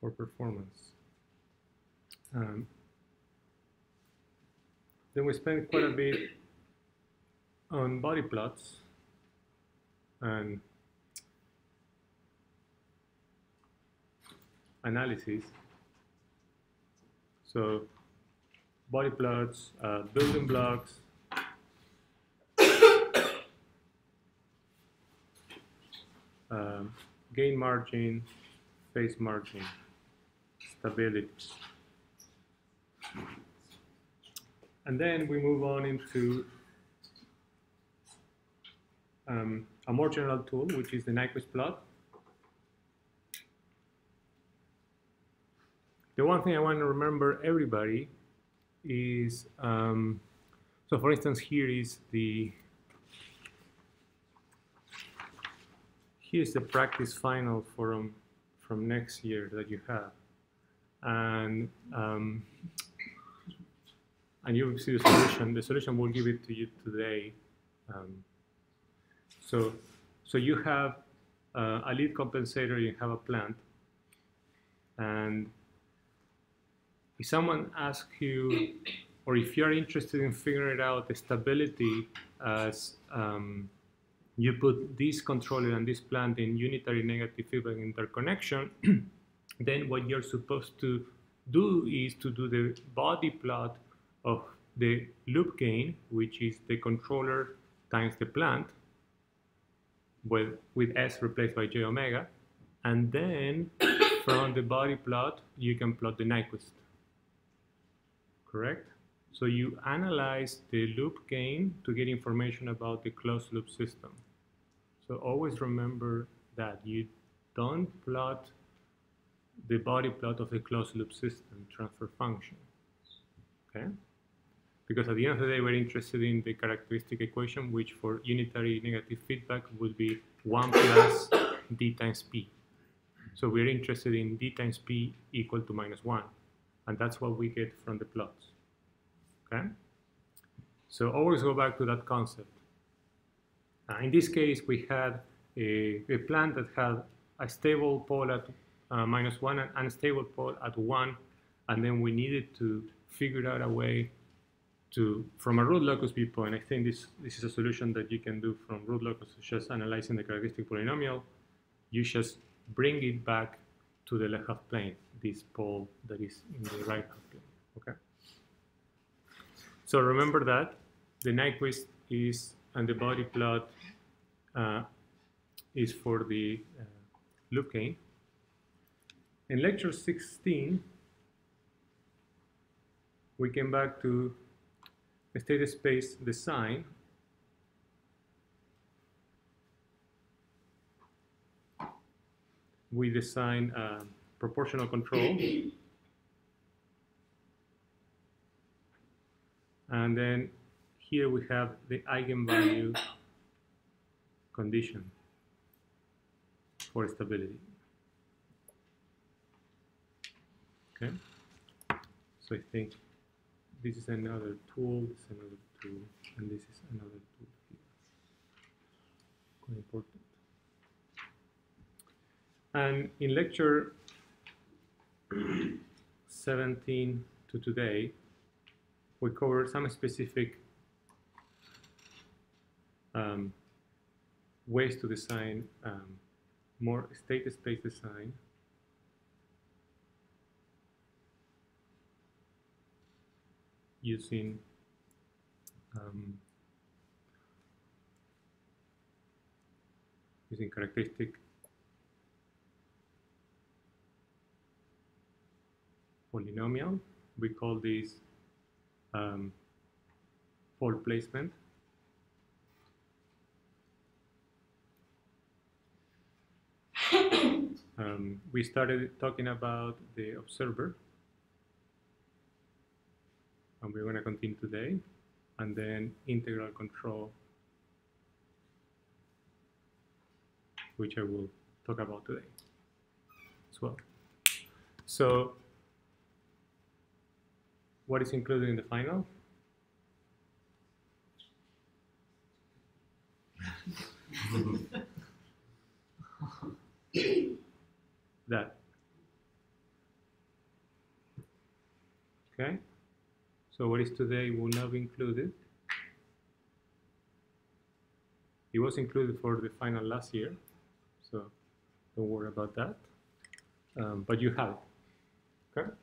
for performance. Then we spent quite a bit on body plots and analysis. So body plots, building blocks, gain margin, phase margin, stability. And then we move on into a more general tool, which is the Nyquist plot. The one thing I want to remember everybody is, so for instance, here's the practice final from next year that you have, and you will see the solution. The solution will give it to you today. So you have a lead compensator, you have a plant, and if someone asks you, or if you're interested in figuring out the stability as you put this controller and this plant in unitary negative feedback interconnection, then what you're supposed to do is to do the body plot of the loop gain, which is the controller times the plant, with S replaced by J omega, and then from the body plot you can plot the Nyquist. Correct? So you analyze the loop gain to get information about the closed loop system. So always remember that you don't plot the body plot of the closed loop system transfer function. Okay? Because at the end of the day, we're interested in the characteristic equation, which for unitary negative feedback would be 1 plus d times p. So we're interested in d times p equal to -1. And that's what we get from the plots. Okay? So always go back to that concept. In this case, we had a plant that had a stable pole at -1 and unstable pole at 1. And then we needed to figure out a way to, from a root locus viewpoint, I think this is a solution that you can do from root locus, just analyzing the characteristic polynomial. You just bring it back to the left half plane, this pole that is in the right half plane. Okay. So remember that the Nyquist is, and the body plot is for the loop gain. In lecture 16, we came back to state space design. We design proportional control. And then here we have the eigenvalue condition for stability. Okay, so I think this is another tool, this is another tool, and this is another tool here. Quite important. And in lecture 17 to today, we covered some specific ways to design more state space design. Using characteristic polynomial. We call this pole placement. We started talking about the observer, and we're going to continue today, and then integral control, which I will talk about today as well. So what is included in the final? That okay? So what is today will not be included. It was included for the final last year, so don't worry about that. But you have it, okay?